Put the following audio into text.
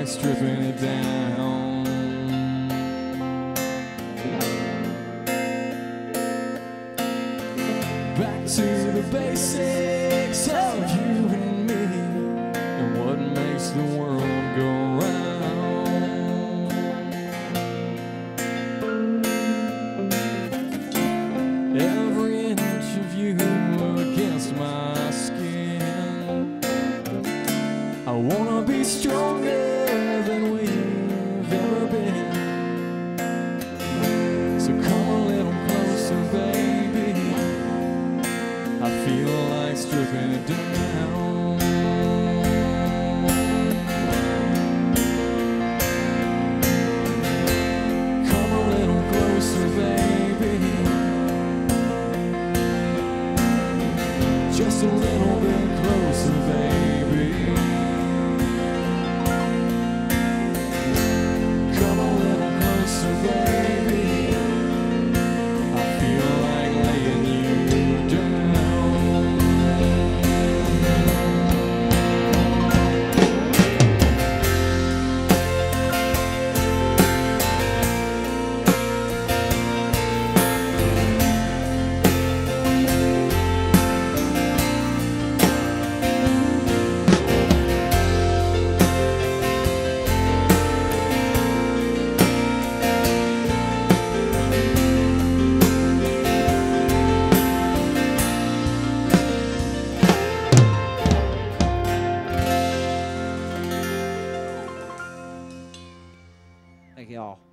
like stripping it down. Back to the basics of you and me, and what makes the world go round. Every inch of you against my skin, I wanna be stronger than we've ever been. So come a little closer, baby, I feel like stripping it down. Come a little closer, baby, just a little bit closer, baby. Come a little closer, baby, I feel like laying you down. Thank y'all.